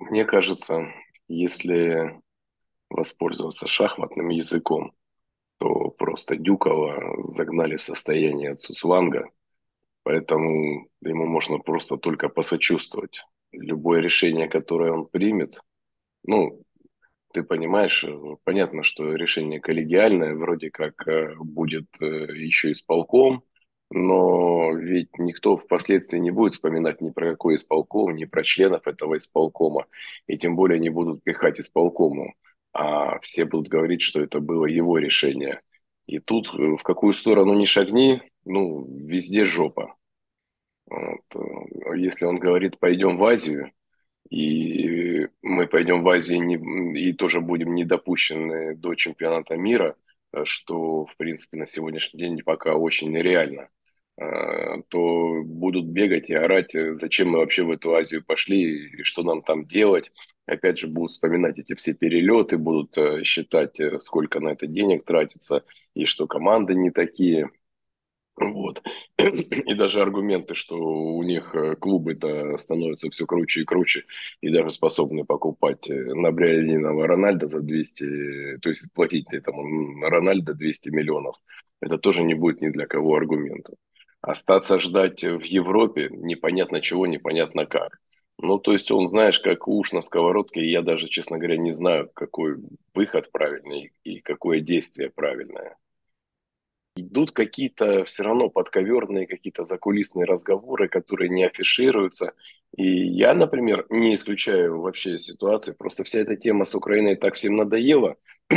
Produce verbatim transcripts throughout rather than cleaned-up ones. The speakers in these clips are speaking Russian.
Мне кажется, если воспользоваться шахматным языком, то просто Дюкова загнали в состояние цуцванга, поэтому ему можно просто только посочувствовать. Любое решение, которое он примет, ну, ты понимаешь, э, понятно, что решение коллегиальное, вроде как э, будет э, еще исполком, но ведь никто впоследствии не будет вспоминать ни про какой исполком, ни про членов этого исполкома, и тем более не будут пихать исполкому, а все будут говорить, что это было его решение. И тут э, в какую сторону ни шагни, ну, везде жопа. Вот. э, Если он говорит, пойдем в Азию, и мы пойдем в Азию не- и тоже будем не допущены до чемпионата мира, э, что, в принципе, на сегодняшний день пока очень нереально, э, то будут бегать и орать, э, зачем мы вообще в эту Азию пошли и что нам там делать. Опять же, будут вспоминать эти все перелеты, будут э, считать, э, сколько на это денег тратится, и что команды не такие. Вот. И даже аргументы, что у них э, клубы-то становятся все круче и круче, и даже способны покупать э, набриолинного Рональда за двести, то есть платить этому Рональдо двести миллионов, это тоже не будет ни для кого аргументом. Остаться ждать в Европе непонятно чего, непонятно как. Ну, то есть он, знаешь, как уж на сковородке, и я даже, честно говоря, не знаю, какой выход правильный и какое действие правильное. Идут какие-то все равно подковерные, какие-то закулисные разговоры, которые не афишируются. И я, например, не исключаю вообще ситуации. Просто вся эта тема с Украиной так всем надоела,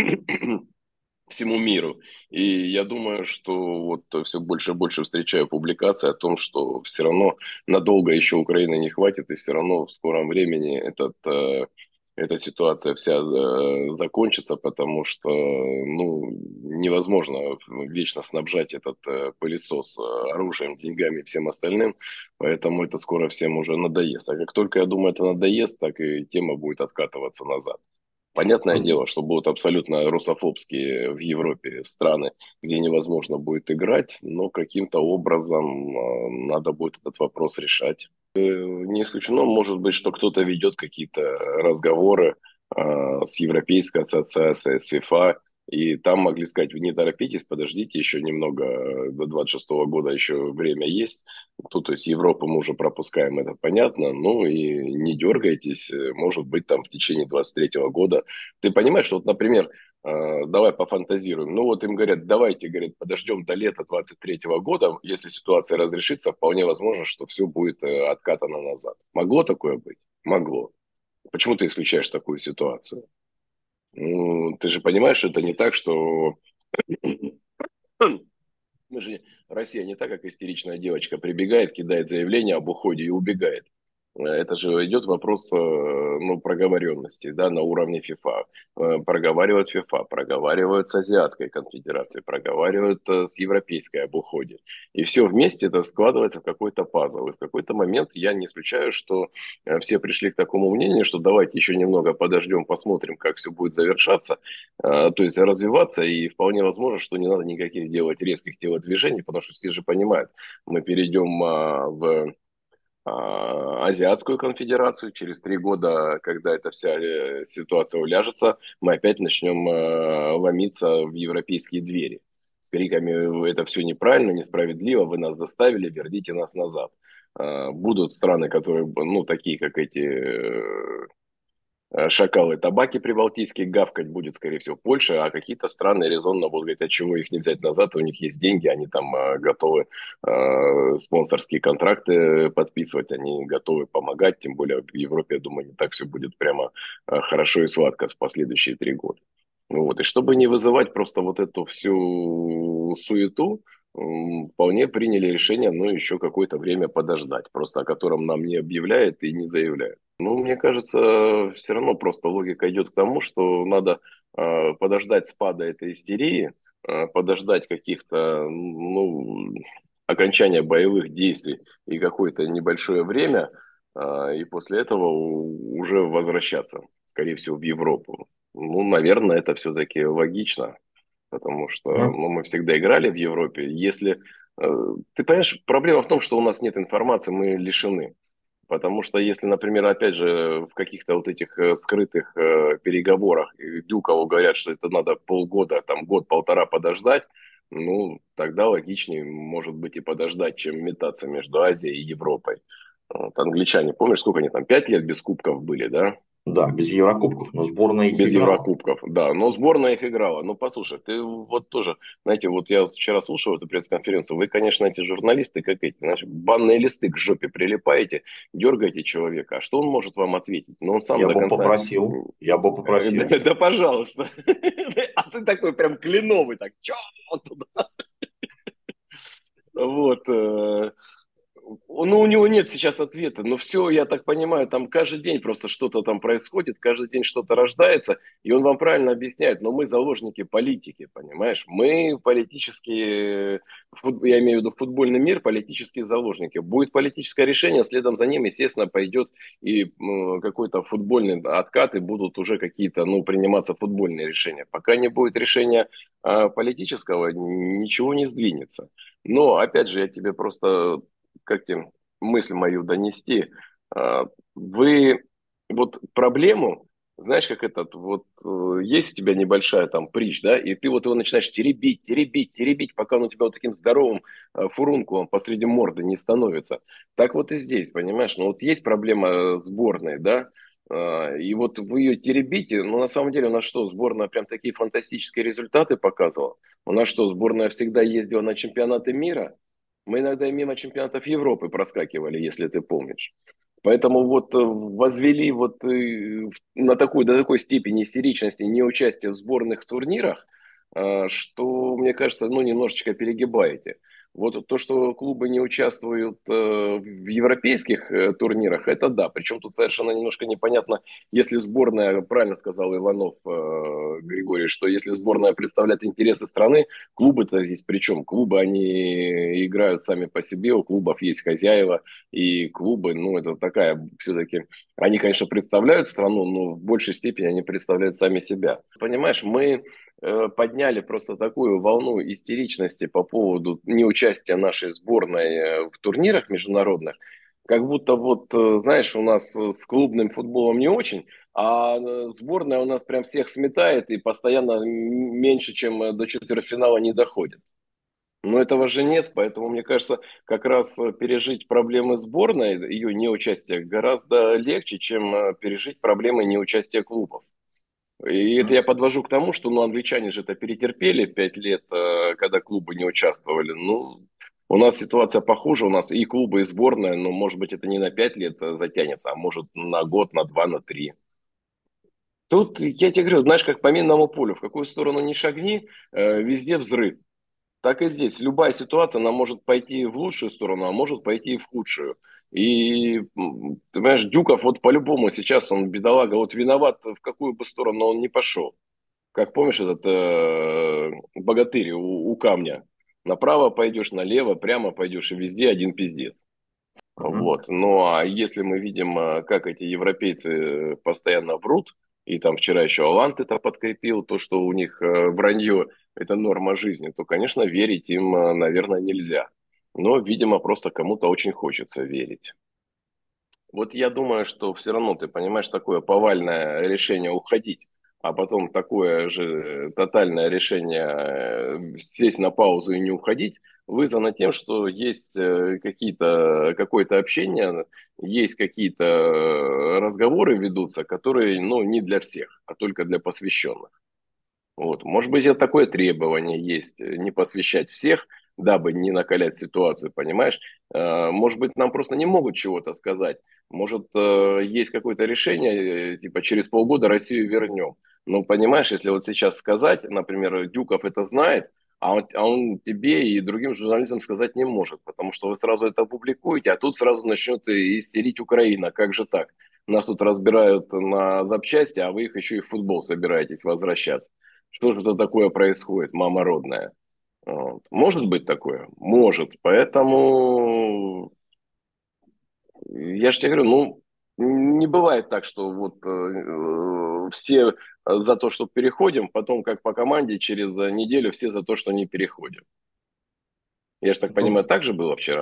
всему миру. И я думаю, что вот все больше и больше встречаю публикации о том, что все равно надолго еще Украины не хватит, и все равно в скором времени этот, э, эта ситуация вся э, закончится, потому что ну, невозможно вечно снабжать этот э, пылесос э, оружием, деньгами и всем остальным, поэтому это скоро всем уже надоест. А как только, я думаю, это надоест, так и тема будет откатываться назад. Понятное дело, что будут абсолютно русофобские в Европе страны, где невозможно будет играть, но каким-то образом э, надо будет этот вопрос решать. Э, Не исключено, может быть, что кто-то ведет какие-то разговоры э, с Европейской ассоциацией, с ФИФА, и там могли сказать, вы не торопитесь, подождите еще немного, э, до двадцать шестого года еще время есть. Тут, то есть Европу мы уже пропускаем, это понятно, ну и не дергайтесь, э, может быть, там в течение двадцать третьего года. Ты понимаешь, что вот, например, э, давай пофантазируем, ну вот им говорят, давайте, говорят, подождем до лета двадцать третьего года, если ситуация разрешится, вполне возможно, что все будет э, откатано назад. Могло такое быть? Могло. Почему ты исключаешь такую ситуацию? Ну, ты же понимаешь, что это не так, что мы же, Россия не так, как истеричная девочка прибегает, кидает заявление об уходе и убегает. Э, Это же идет вопрос э, ну, проговоренности, да, на уровне ФИФА. Э, Проговаривают ФИФА, проговаривают с Азиатской конфедерацией, проговаривают э, с Европейской об уходе. И все вместе это складывается в какой-то пазл. И в какой-то момент я не исключаю, что э, все пришли к такому мнению, что давайте еще немного подождем, посмотрим, как все будет завершаться, э, то есть развиваться, и вполне возможно, что не надо никаких делать резких телодвижений, потому что все же понимают, мы перейдем а, в а, Азиатскую конфедерацию. Через три года, когда эта вся э, ситуация уляжется, мы опять начнем э, ломиться в европейские двери с криками «это все неправильно, несправедливо, вы нас доставили, верните нас назад». А, Будут страны, которые, ну, такие, как эти э, э, шакалы табаки прибалтийские, гавкать будет, скорее всего, Польша, а какие-то страны резонно будут говорить, а чего их не взять назад, у них есть деньги, они там э, готовы э, спонсорские контракты подписывать, они готовы помогать, тем более в Европе, я думаю, не так все будет прямо э, хорошо и сладко с последующие три года. Вот. И чтобы не вызывать просто вот эту всю суету, м, вполне приняли решение, ну, еще какое-то время подождать, просто о котором нам не объявляет и не заявляет. Ну, мне кажется, все равно просто логика идет к тому, что надо э, подождать спада этой истерии, э, подождать каких-то, ну, окончания боевых действий и какое-то небольшое время, э, и после этого у- уже возвращаться, скорее всего, в Европу. Ну, наверное, это все-таки логично, потому что Ну, ну, мы всегда играли в Европе. Если э, ты понимаешь, проблема в том, что у нас нет информации, мы лишены. Потому что если, например, опять же, в каких-то вот этих э, скрытых э, переговорах э, Дюкову говорят, что это надо полгода, там год-полтора подождать, ну, тогда логичнее, может быть, и подождать, чем метаться между Азией и Европой. Вот, англичане, помнишь, сколько они там, пять лет без кубков были, да? Да, без Еврокубков, но сборная их Без играла. Еврокубков, да. Но сборная их играла. Ну, послушай, ты вот тоже, знаете, вот я вчера слушал эту пресс-конференцию, вы, конечно, эти журналисты, как эти, знаешь, банные листы к жопе прилипаете, дергаете человека, а что он может вам ответить? Ну, он сам Я до бы конца... попросил, я бы э, попросил. Да, да, пожалуйста. А ты такой прям кленовый, так, чё туда? Вот. э, Ну, у него нет сейчас ответа. Но все, я так понимаю, там каждый день просто что-то там происходит, каждый день что-то рождается, и он вам правильно объясняет, но мы заложники политики, понимаешь? Мы политические, фут- я имею в виду футбольный мир, политические заложники. Будет политическое решение, следом за ним, естественно, пойдет и м, какой-то футбольный откат, и будут уже какие-то, ну, приниматься футбольные решения. Пока не будет решения а, политического, ничего не сдвинется. Но, опять же, я тебе просто как тебе мысль мою донести. А, Вы вот проблему, знаешь, как этот, вот э, есть у тебя небольшая там притч, да, и ты вот его начинаешь теребить, теребить, теребить, пока он у тебя вот таким здоровым э, фурункулом посреди морды не становится. Так вот и здесь, понимаешь, ну вот есть проблема э, сборной, да, а, и вот вы ее теребите, но на самом деле у нас что, сборная прям такие фантастические результаты показывала? У нас что, сборная всегда ездила на чемпионаты мира? Мы иногда и мимо чемпионатов Европы проскакивали, если ты помнишь. Поэтому вот э, возвели вот э, на такую, до такой степени истеричности неучастие в сборных турнирах, э, что, мне кажется, ну, немножечко перегибаете. Вот то, что клубы не участвуют э, в европейских э, турнирах, это да. Причем тут совершенно немножко непонятно, если сборная, правильно сказал Иванов э, Григорий, что если сборная представляет интересы страны, клубы-то здесь при чем? Клубы, они играют сами по себе, у клубов есть хозяева, и клубы, ну, это такая все-таки... Они, конечно, представляют страну, но в большей степени они представляют сами себя. Понимаешь, мы э, подняли просто такую волну истеричности по поводу неучастия нашей сборной э, в турнирах международных, как будто вот, э, знаешь, у нас э, с клубным футболом не очень, а э, сборная у нас прям всех сметает и постоянно м- меньше, чем э, до четвертьфинала не доходит. Но этого же нет, поэтому, мне кажется, как раз э, пережить проблемы сборной, ее неучастие, гораздо легче, чем э, пережить проблемы неучастия клубов. И это я подвожу к тому, что ну, англичане же это перетерпели пять лет, э, когда клубы не участвовали. Ну, у нас ситуация похуже, у нас и клубы, и сборная, но, может быть, это не на пять лет э, затянется, а может на год, на два, на три. Тут, я тебе говорю, знаешь, как по минному полю, в какую сторону ни шагни, э, везде взрыв. Так и здесь. Любая ситуация, она может пойти в лучшую сторону, а может пойти и в худшую. И, м, ты понимаешь, Дюков вот по-любому сейчас, он бедолага, вот виноват, в какую бы сторону он ни пошел. Как помнишь этот э, богатырь у, у камня? Направо пойдешь, налево, прямо пойдешь, и везде один пиздец. Мгм. Вот. Ну, а если мы видим, э, как эти европейцы э, постоянно врут, и там вчера еще Оланд это подкрепил, то, что у них э, вранье– это норма жизни, то, конечно, верить им, э, наверное, нельзя. Но, видимо, просто кому-то очень хочется верить. Вот я думаю, что все равно, ты понимаешь, такое повальное решение уходить, а потом такое же э, тотальное решение э, сесть на паузу и не уходить, вызвано тем, что есть э, какие-то, какое-то общение, есть какие-то э, разговоры ведутся, которые, ну, не для всех, а только для посвященных. Вот. Может быть, это такое требование есть, э, не посвящать всех, дабы не накалять ситуацию, понимаешь? Э, Может быть, нам просто не могут чего-то сказать. Может, э, есть какое-то решение, э, типа через полгода Россию вернем. Ну, понимаешь, если вот сейчас сказать, например, Дюков это знает, а он, а он тебе и другим журналистам сказать не может, потому что вы сразу это опубликуете, а тут сразу начнет истерить Украина. Как же так? Нас тут разбирают на запчасти, а вы их еще и в футбол собираетесь возвращаться. Что же это такое происходит, мама родная? Вот. Может быть такое? Может. Поэтому я же тебе говорю, ну, не бывает так, что вот э, все за то, что переходим, потом как по команде через неделю все за то, что не переходим. Я же так Ну, понимаю, так же было вчера?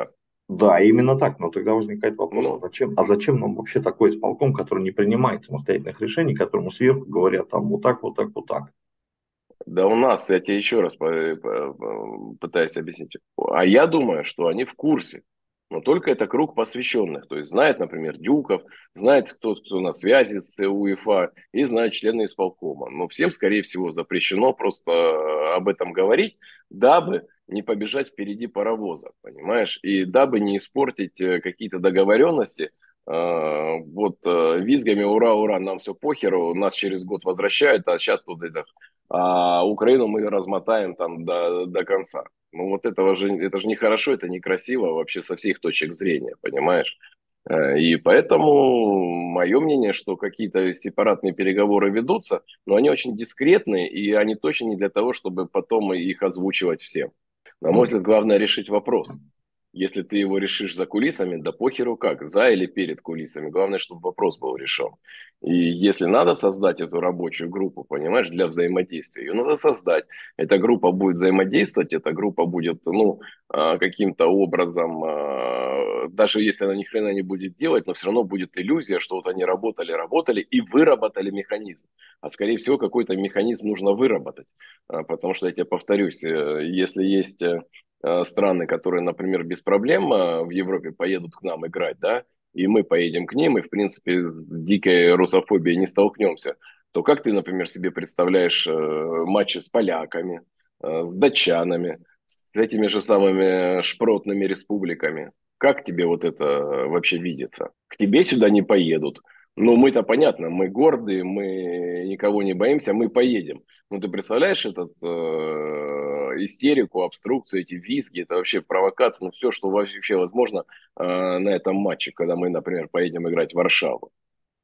Да, именно так. Но тогда возникает вопрос, а Ну, зачем, а зачем нам вообще такой исполком, который не принимает самостоятельных решений, которому сверху говорят там вот так, вот так, вот так. да у нас, я тебе еще раз по- по- по- пытаюсь объяснить. А я думаю, что они в курсе. Но только это круг посвященных. То есть знает, например, Дюков, знает кто, кто на связи с УЕФА и знает члены исполкома. Но всем, скорее всего, запрещено просто э, об этом говорить, дабы не побежать впереди паровоза, понимаешь? И дабы не испортить э, какие-то договоренности, э, вот э, визгами «Ура, ура, нам все похеру, нас через год возвращают, а сейчас тут это а Украину мы размотаем там до, до конца. Ну вот этого же, это же нехорошо, это некрасиво вообще со всех точек зрения, понимаешь? Э, И поэтому мое мнение, что какие-то сепаратные переговоры ведутся, но они очень дискретные, и они точно не для того, чтобы потом их озвучивать всем. На мой Ну, взгляд, главное решить вопрос. Если ты его решишь за кулисами, да похеру как, за или перед кулисами. Главное, чтобы вопрос был решен. И если надо создать эту рабочую группу, понимаешь, для взаимодействия, ее надо создать. Эта группа будет взаимодействовать, эта группа будет, ну, а, каким-то образом, а, даже если она ни хрена не будет делать, но все равно будет иллюзия, что вот они работали, работали и выработали механизм. А скорее всего, какой-то механизм нужно выработать. А, Потому что, я тебе повторюсь, э, если есть э, э, страны, которые, например, без проблем э, в Европе поедут к нам играть, да, и мы поедем к ним, и, в принципе, с дикой русофобией не столкнемся, то как ты, например, себе представляешь э, матчи с поляками, э, с датчанами, с этими же самыми шпротными республиками? Как тебе вот это вообще видится? К тебе сюда не поедут. Ну, мы-то понятно, мы гордые, мы никого не боимся, мы поедем. Ну, ты представляешь этот э, истерику, обструкцию, эти визги, это вообще провокация, ну, все, что вообще возможно э, на этом матче, когда мы, например, поедем играть в Варшаву.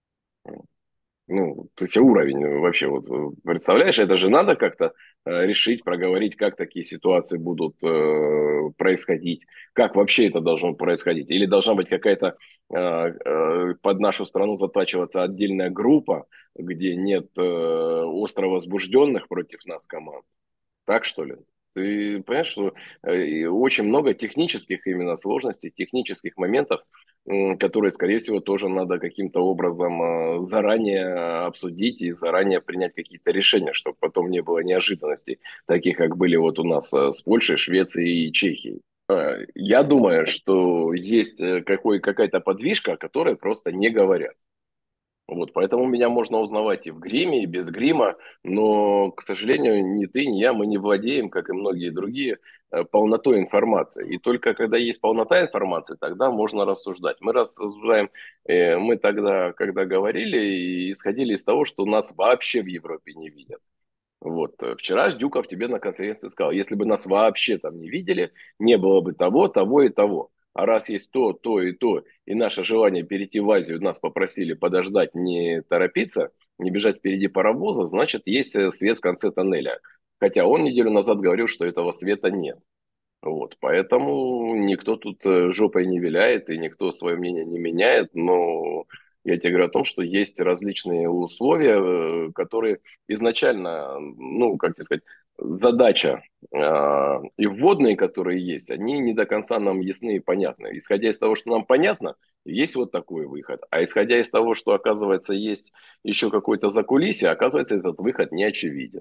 Ну, то есть уровень вообще, вот э, представляешь, это же надо как-то э, решить, проговорить, как такие ситуации будут э, происходить, как вообще это должно происходить. Или должна быть какая-то э, э, под нашу страну затачиваться отдельная группа, где нет э, остро возбужденных против нас команд. Так что ли? Ты понимаешь, что э, очень много технических именно сложностей, технических моментов, м, которые, скорее всего, тоже надо каким-то образом э, заранее обсудить и заранее принять какие-то решения, чтобы потом не было неожиданностей, таких, как были вот у нас э, с Польшей, Швецией и Чехией. Э, Я думаю, что есть э, какой, какая-то подвижка, о которой просто не говорят. Вот, поэтому меня можно узнавать и в гриме, и без грима, но, к сожалению, ни ты, ни я, мы не владеем, как и многие другие, э, полнотой информации. И только когда есть полнота информации, тогда можно рассуждать. Мы рассуждаем, э, мы тогда, когда говорили, и исходили из того, что нас вообще в Европе не видят. Вот. э, Вчера Дюков тебе на конференции сказал, если бы нас вообще там не видели, не было бы того, того и того. А раз есть то, то и то, и наше желание перейти в Азию, нас попросили подождать, не торопиться, не бежать впереди паровоза, значит, есть э, свет в конце тоннеля. Хотя он неделю назад говорил, что этого света нет. Вот, поэтому никто тут э, жопой не виляет и никто свое мнение не меняет, но я тебе говорю о том, что есть различные условия, э, которые изначально, ну, как тебе сказать, задача э, и вводные, которые есть, они не до конца нам ясны и понятны. Исходя из того, что нам понятно, есть вот такой выход, а исходя из того, что, оказывается, есть еще какой-то закулисье, оказывается, этот выход не очевиден.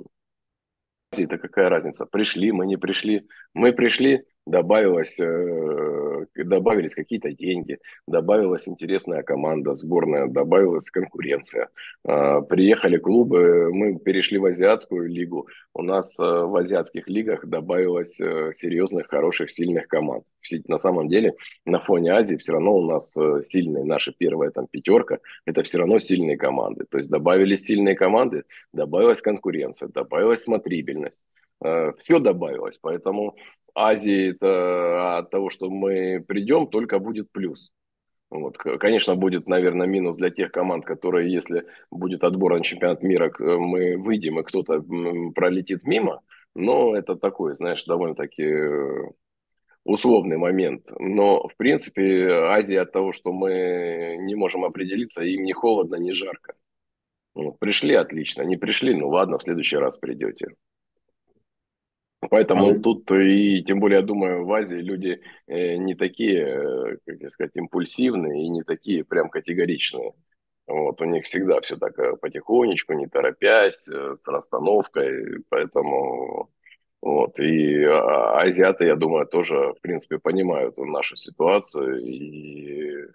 Это какая разница? Пришли, мы не пришли. Мы пришли, добавилось, э, добавились какие-то деньги, добавилась интересная команда, сборная, добавилась конкуренция. Э, приехали клубы, мы перешли в азиатскую лигу. У нас э, в азиатских лигах добавилось э, серьезных, хороших, сильных команд. Все- На самом деле, на фоне Азии все равно у нас э, сильные, наша первая там пятерка, это все равно сильные команды. То есть добавились сильные команды, добавилась конкуренция, добавилась смотрибельность. Все добавилось, поэтому Азии это от того, что мы придем, только будет плюс. Вот. к- Конечно, будет, наверное, минус для тех команд, которые, если будет отбор на чемпионат мира, к- мы выйдем и кто-то м, пролетит мимо, но это такой, знаешь, довольно-таки э, условный момент. Но, в принципе, Азия от того, что мы не можем определиться, им не холодно, не жарко. Вот, пришли, отлично. Не пришли, ну ладно, в следующий раз придете. Поэтому А, тут и, тем более, я думаю, в Азии люди э, не такие, э, как я сказать, импульсивные и не такие прям категоричные. Вот, у них всегда все так э, потихонечку, не торопясь, э, с расстановкой, поэтому вот, и а, азиаты, я думаю, тоже, в принципе, понимают нашу ситуацию, и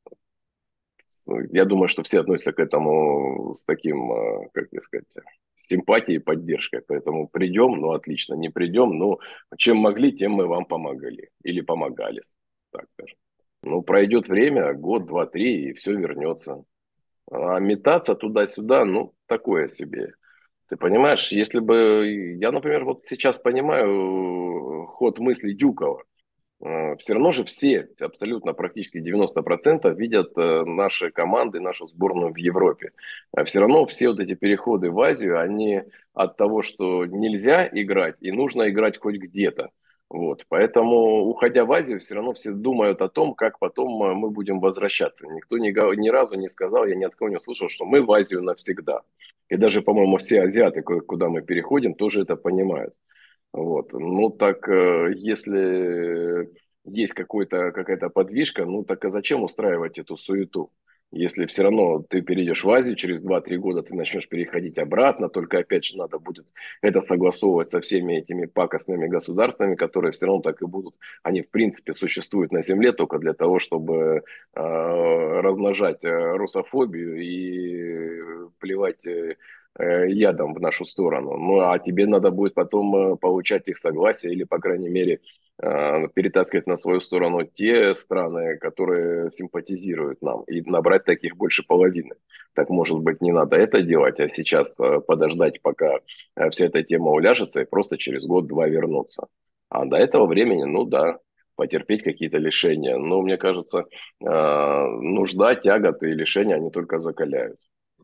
с- я думаю, что все относятся к этому с таким, э, как я сказать, симпатией и поддержкой. Поэтому придем, ну отлично, не придем, ну чем могли, тем мы вам помогали или помогали, так скажем. Ну пройдет время, год, два, три, и все вернется. А метаться туда-сюда, ну такое себе. Ты понимаешь, если бы я, например, вот сейчас понимаю э, ход мысли Дюкова, все равно же все, абсолютно практически девяносто процентов видят э, наши команды, нашу сборную в Европе. Все равно все вот эти переходы в Азию, они от того, что нельзя играть и нужно играть хоть где-то. Вот. Поэтому, уходя в Азию, все равно все думают о том, как потом э, мы будем возвращаться. Никто ни, га- ни разу не сказал, я ни от кого не услышал, что мы в Азию навсегда. И даже, по-моему, все азиаты, ку- куда мы переходим, тоже это понимают. Вот. Ну, так, э, если есть какой-то, какая-то подвижка, ну, так а зачем устраивать эту суету? Если все равно ты перейдешь в Азию, через два-три года ты начнешь переходить обратно, только опять же надо будет это согласовывать со всеми этими пакостными государствами, которые все равно так и будут. Они, в принципе, существуют на Земле только для того, чтобы э, размножать э, русофобию и плевать э, э, ядом в нашу сторону. Ну, а тебе надо будет потом э, получать их согласие или, по крайней мере, э, перетаскивать на свою сторону те страны, которые симпатизируют нам, и набрать таких больше половины. Так, может быть, не надо это делать, а сейчас э, подождать, пока э, вся эта тема уляжется, и просто через год-два вернуться. А до этого времени, ну да, потерпеть какие-то лишения. Но мне кажется, э, нужда, тяготы и лишения, они только закаляют.